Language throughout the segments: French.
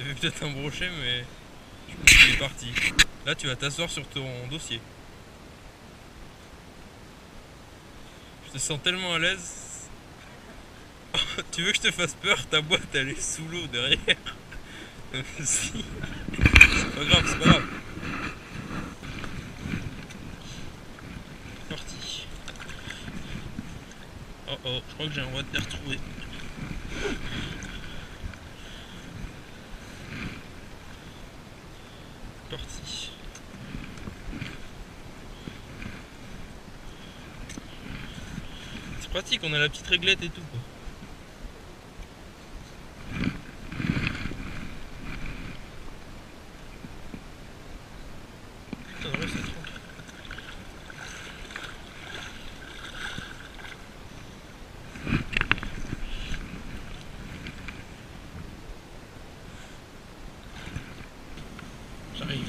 j'avais peut-être un brochet, mais je pense qu'il est parti. Là, tu vas t'asseoir sur ton dossier. Je te sens tellement à l'aise. Tu veux que je te fasse peur? Ta boîte, elle est sous l'eau derrière. Si. C'est pas grave, c'est pas grave. Parti. Oh oh, je crois que j'ai un droit de les retrouver. Parti. C'est pratique, on a la petite réglette et tout quoi. Putain, là, c'est trop. J'arrive.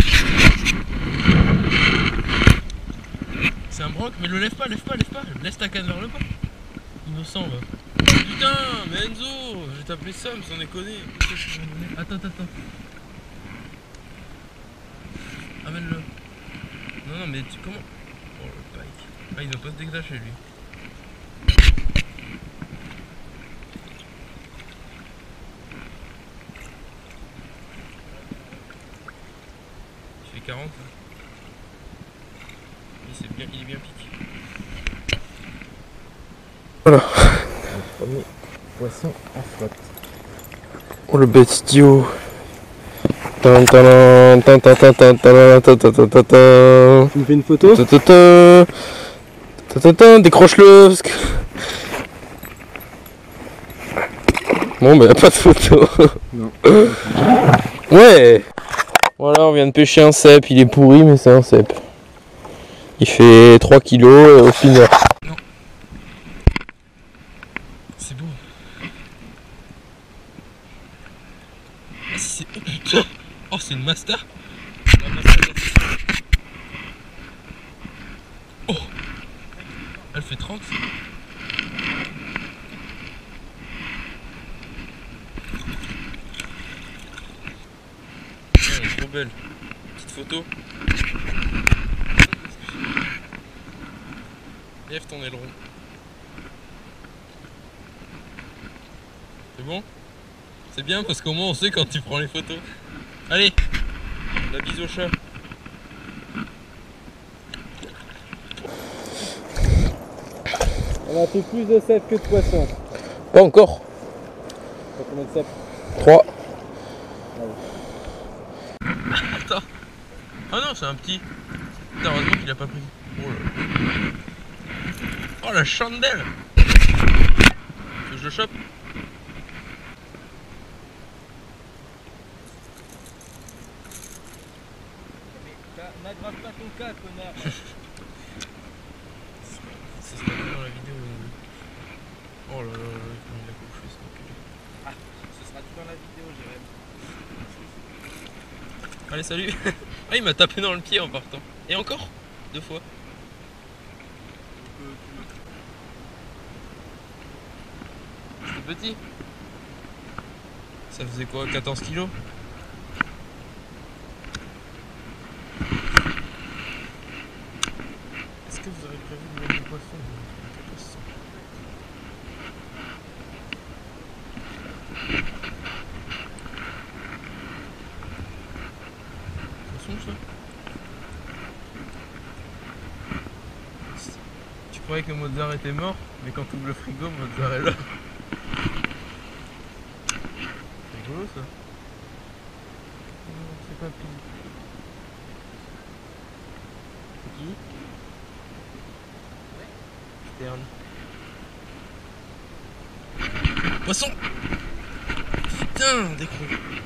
C'est un broc, mais le lève pas, lève pas, lève pas. Laisse ta canne vers le bas. Innocent va. Putain, mais Enzo, je vais t'appeler Sam sans déconner. Attends. Amène-le. Non, mais tu comment? Oh le bike. Ah, il doit pas se déclencher lui. Tu fais 40 là. Il est bien piqué. Voilà. Le premier poisson en flotte. Oh le bestiau. Tu me fais une photo? Décroche-le. Bon bah y'a pas de photo. Non. Ouais. Voilà, on vient de pêcher un cèpe, il est pourri mais c'est un cèpe. Il fait 3 kilos au final. Non. C'est beau. Ah si c'est... Oh c'est une master. Oh. Elle fait 30. Elle est trop belle. Petite photo. Lève ton aileron. C'est bon? C'est bien parce qu'au moins on sait quand tu prends les photos. Allez, la bise au chat. On a fait plus de cèpes que de poissons. Pas encore. T'as combien de cèpes? 3. Attends. Ah non, c'est un petit. Putain, heureusement qu'il a pas pris. Oh là. Oh la chandelle. Tu veux que je le chope? N'aggrave pas ton cas, connard. Ça sera bien dans la vidéo. Oh là là, comment il a couché ce enculé. Ah, ce sera tout dans la vidéo, Jérémy. Allez, salut. Ah, il m'a tapé dans le pied en partant. Et encore 2 fois. C'était petit. Ça faisait quoi, 14 kilos? Est-ce que vous avez prévu de mettre des poissons? Poisson ça? Tu croyais que Mozart était mort, mais quand tu ouvres le frigo, Mozart est là. C'est rigolo ça. C'est pas pire. C'est qui? Stern. Poisson! Putain, décro.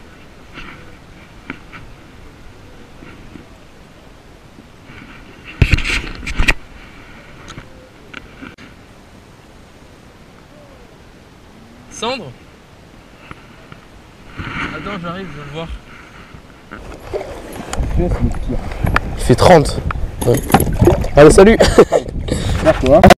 Cendre? Attends, j'arrive, je vais le voir. Il fait 30. Ouais. Allez, salut. Toi.